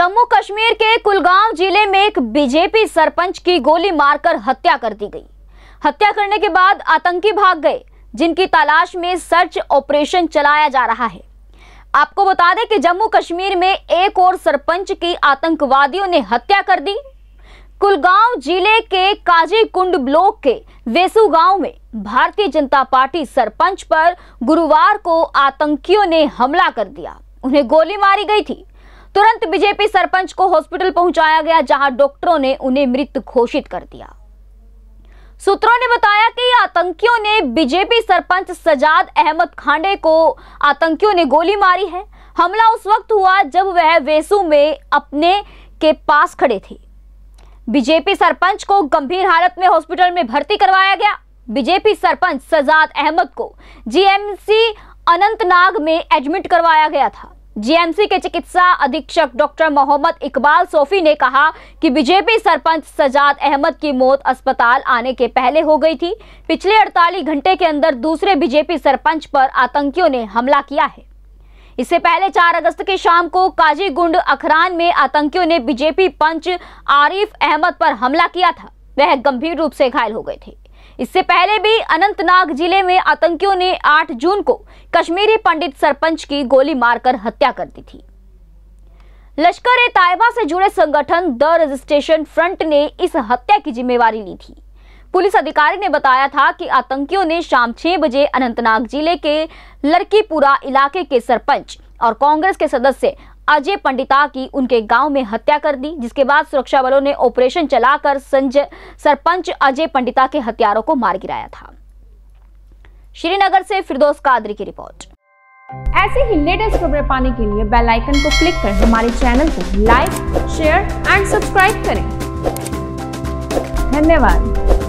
जम्मू कश्मीर के कुलगाम जिले में एक बीजेपी सरपंच की गोली मारकर हत्या कर दी गई। हत्या करने के बाद आतंकी भाग गए, जिनकी तलाश में सर्च ऑपरेशन चलाया जा रहा है। आपको बता दें कि जम्मू कश्मीर में एक और सरपंच की आतंकवादियों ने हत्या कर दी। कुलगाम जिले के काजीकुंड ब्लॉक के वेसु गांव में भारतीय जनता पार्टी सरपंच पर गुरुवार को आतंकियों ने हमला कर दिया। उन्हें गोली मारी गई थी। तुरंत बीजेपी सरपंच को हॉस्पिटल पहुंचाया गया, जहां डॉक्टरों ने उन्हें मृत घोषित कर दिया। सूत्रों ने बताया कि आतंकियों ने बीजेपी सरपंच सजाद अहमद खांडे को आतंकियों ने गोली मारी है। हमला उस वक्त हुआ जब वह वेसु में अपने के पास खड़े थे। बीजेपी सरपंच को गंभीर हालत में हॉस्पिटल में भर्ती करवाया गया। बीजेपी सरपंच सजाद अहमद को जीएमसी अनंतनाग में एडमिट करवाया गया था। जीएमसी के चिकित्सा अधीक्षक डॉक्टर मोहम्मद इकबाल सोफी ने कहा कि बीजेपी सरपंच सजाद अहमद की मौत अस्पताल आने के पहले हो गई थी। पिछले 48 घंटे के अंदर दूसरे बीजेपी सरपंच पर आतंकियों ने हमला किया है। इससे पहले 4 अगस्त की शाम को काजीगुंड अखरान में आतंकियों ने बीजेपी पंच आरिफ अहमद पर हमला किया था। वह गंभीर रूप से घायल हो गए थे। इससे पहले भी अनंतनाग जिले में आतंकियों ने 8 जून को कश्मीरी पंडित सरपंच की गोली मारकर हत्या कर दी थी। लश्कर-ए-तैयबा से जुड़े संगठन द रजिस्ट्रेशन फ्रंट ने इस हत्या की जिम्मेवारी ली थी। पुलिस अधिकारी ने बताया था कि आतंकियों ने शाम 6 बजे अनंतनाग जिले के लड़कीपुरा इलाके के सरपंच और कांग्रेस के सदस्य अजय पंडिता की उनके गांव में हत्या कर दी, जिसके बाद सुरक्षा बलों ने ऑपरेशन चलाकर सरपंच अजय पंडिता के हत्यारों को मार गिराया था। श्रीनगर से फिरदौस कादरी की रिपोर्ट। ऐसे ही लेटेस्ट खबरें पाने के लिए बेल आइकन को क्लिक कर हमारे चैनल को लाइक, शेयर एंड सब्सक्राइब करें। धन्यवाद।